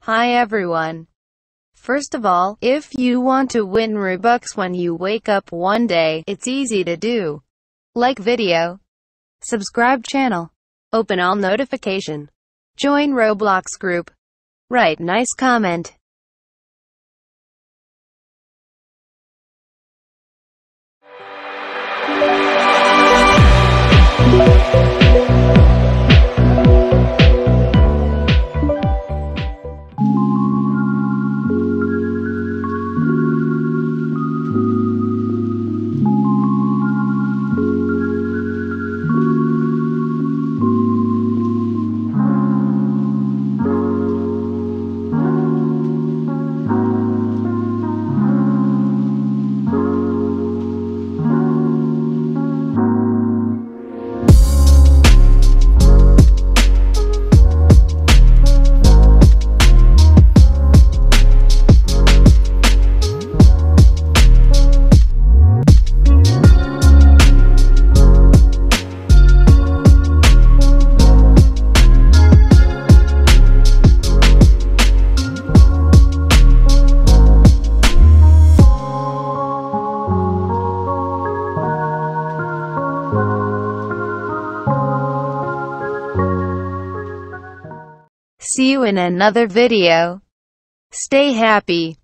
Hi everyone. First of all, if you want to win Robux when you wake up one day, it's easy to do. Like video, subscribe channel, open all notification, join Roblox Group, write nice comment. See you in another video. Stay happy.